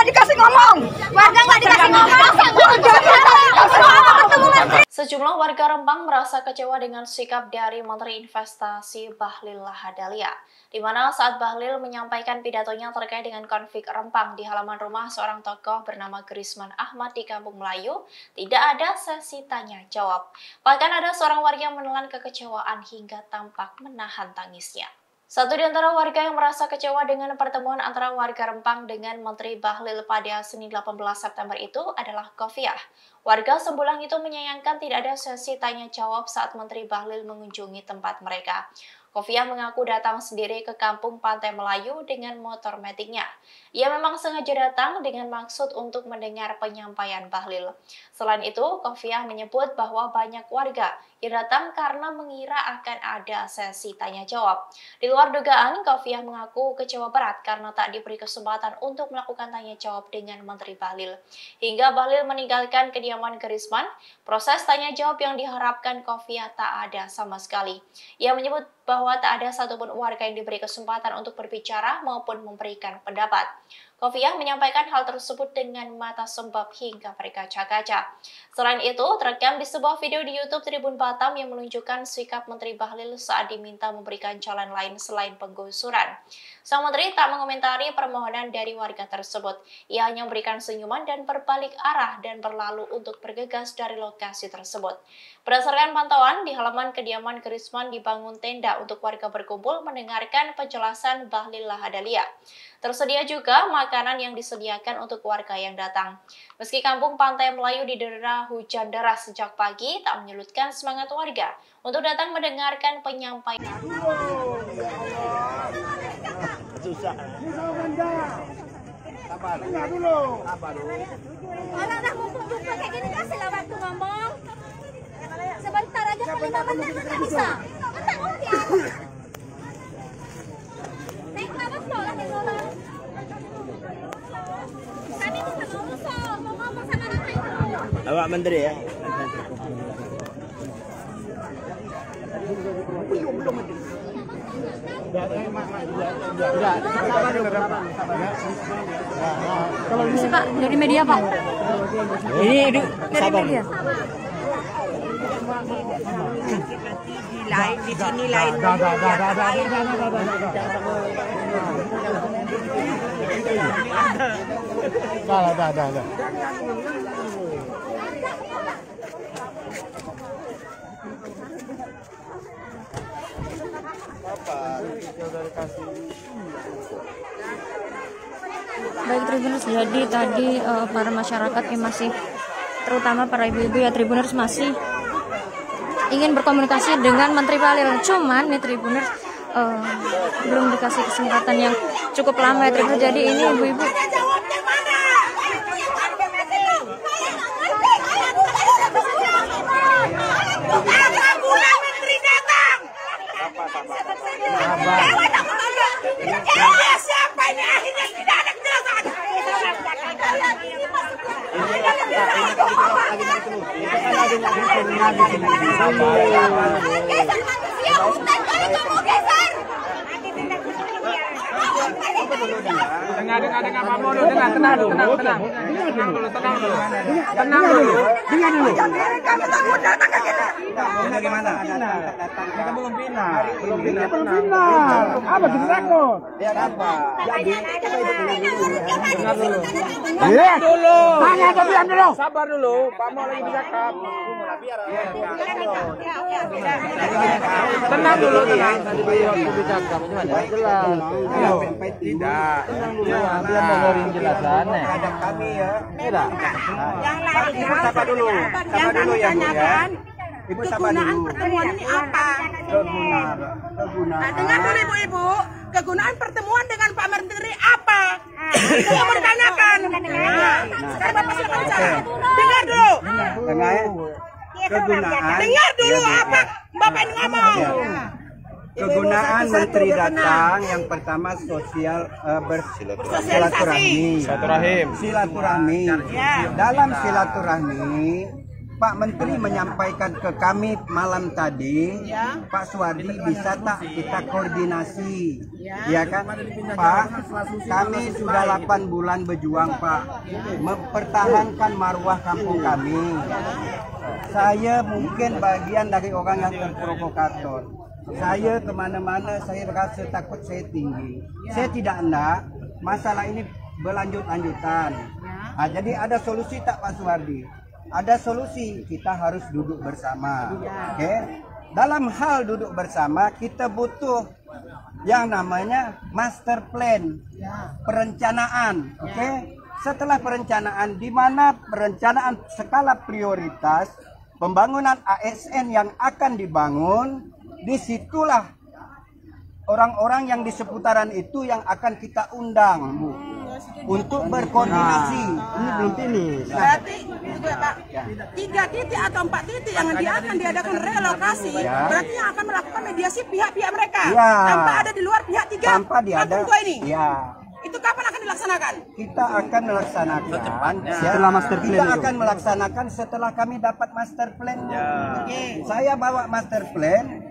nggak dikasih ngomong. Warga nggak dikasih ngomong. Sejumlah warga Rempang merasa kecewa dengan sikap dari Menteri Investasi Bahlil Lahadalia, di mana saat Bahlil menyampaikan pidatonya terkait dengan konflik Rempang di halaman rumah seorang tokoh bernama Grisman Ahmad di Kampung Melayu, tidak ada sesi tanya jawab. Bahkan ada seorang warga yang menelan kekecewaan hingga tampak menahan tangisnya. Satu di antara warga yang merasa kecewa dengan pertemuan antara warga Rempang dengan Menteri Bahlil pada Senin 18 September itu adalah Kofiah. Warga Sembulang itu menyayangkan tidak ada sesi tanya jawab saat Menteri Bahlil mengunjungi tempat mereka. Kofiah mengaku datang sendiri ke kampung Pantai Melayu dengan motor metiknya. Ia memang sengaja datang dengan maksud untuk mendengar penyampaian Bahlil. Selain itu, Kofiah menyebut bahwa banyak warga yang datang karena mengira akan ada sesi tanya jawab. Di luar dugaan, Kofiah mengaku kecewa berat karena tak diberi kesempatan untuk melakukan tanya jawab dengan Menteri Bahlil. Hingga Bahlil meninggalkan kediaman Grisman, proses tanya jawab yang diharapkan Kofiah tak ada sama sekali. Ia menyebut bahwa tak ada satupun warga yang diberi kesempatan untuk berbicara maupun memberikan pendapat. Kofiah menyampaikan hal tersebut dengan mata sembab hingga berkaca-kaca. Selain itu, terekam di sebuah video di YouTube Tribun Batam yang menunjukkan sikap Menteri Bahlil saat diminta memberikan jalan lain selain penggusuran. Sang Menteri tak mengomentari permohonan dari warga tersebut. Ia hanya memberikan senyuman dan berbalik arah dan berlalu untuk bergegas dari lokasi tersebut. Berdasarkan pantauan, di halaman kediaman Grisman dibangun tenda untuk warga berkumpul mendengarkan penjelasan Bahlil Lahadalia. Tersedia juga makanan yang disediakan untuk warga yang datang. Meski kampung Pantai Melayu didera hujan deras sejak pagi, tak menyurutkan semangat warga untuk datang mendengarkan penyampaian. Susah. Sabar dulu. Orang dah mumpung-mumpung kayak gini kasihlah waktu ngomong. Sebentar aja kali 5 menit nggak bisa. Entar mungkin. Naik kenapa slow lah slow. Kami bisa ngomong mau ngomong sama orang itu. Awak Menteri ya. Belum Menteri. Kalau bisa Pak, dari media Pak. Ini dari media. Di sini lain. Dah. Baik Tribuners, jadi tadi para masyarakat yang masih, terutama para ibu-ibu ya Tribuners, masih ingin berkomunikasi dengan Menteri Bahlil. Cuman nih Tribuners belum dikasih kesempatan yang cukup lama ya Tribuners. Jadi ini ibu-ibu Siapa ini akhirnya tidak ada kejelasan. Dengar Pak Mono, tenang dulu. Kamu takut datang ke sini. Bagaimana? Kita belum final. Apa kita takut? Tenang dulu. Tanya diam dulu. Sabar dulu. Pak Mono lagi bercakap. Tenang dulu. Tadi beliau bercakap. Tidak. Tenang dulu. Biar dengerin jelasannya. Ada kami ya. Tidak. Yang lain Ibu sabar dulu. Sabar dulu ya Bu ya. Ibu sabar kegunaan dulu. pertemuan ini apa? Kegunaan. Dengar dulu ibu-ibu, kegunaan pertemuan dengan Pak Menteri apa? Itu yang mau ditanyakan. Sekarang Bapak silakan bicara. Dengar dulu. Kegunaan. Dengar dulu apa Bapak ini ngomong. Kegunaan Menteri datang yang pertama silaturahmi. Dalam silaturahmi Pak Menteri menyampaikan ke kami malam tadi, Pak Suwardi bisa tak kita koordinasi, ya kan? Pak, kami sudah 8 bulan berjuang Pak, mempertahankan marwah kampung kami. Saya mungkin bagian dari orang yang terprovokator. Saya kemana-mana saya rasa takut saya tinggi. Saya tidak nak masalah ini berlanjut-lanjutan. Jadi ada solusi tak Pak Suwardi? Ada solusi, kita harus duduk bersama. Oke? Dalam hal duduk bersama kita butuh yang namanya master plan, perencanaan. Oke? Setelah perencanaan, di mana perencanaan skala prioritas pembangunan ASN yang akan dibangun, disitulah orang-orang yang di seputaran itu yang akan kita undang, Bu, untuk berkoordinasi. Ini belum finish. Berarti itu ya Pak, 3 titik atau 4 titik yang akan diadakan relokasi, berarti yang akan melakukan mediasi pihak-pihak mereka, tanpa ada di luar pihak 3 tanpa diada. ini. Itu kapan akan dilaksanakan? Kita akan melaksanakan Setelah master plan kita itu. akan melaksanakan setelah kami dapat master plan. Oke. Saya bawa master plan,